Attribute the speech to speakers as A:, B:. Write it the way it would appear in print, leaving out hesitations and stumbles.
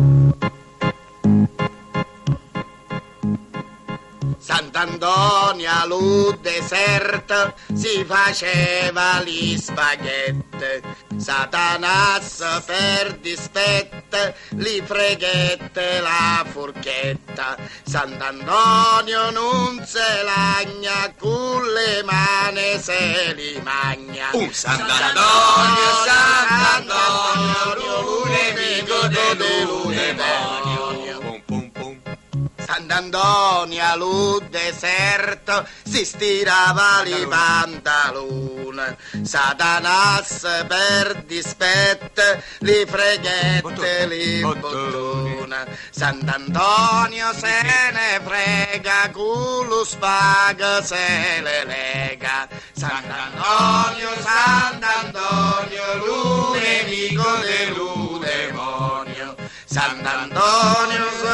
A: Sant'Antonio allo deserto si faceva gli spaghetti, Satanas per dispetto li freghette la forchetta. Sant'Antonio non se lagna, con le mani se li magna.
B: Sant'Antonio, Sant'Antonio, nemico del demonio.
A: Sant'Antonio allo deserto si stirava li pantaloni, Satanas per dispetto li freghette li bottoni. Sant'Antonio se ne frega, con lo spago se le lega. Sant'Antonio, Sant'Antonio, lui nemico del demonio. Sant'Antonio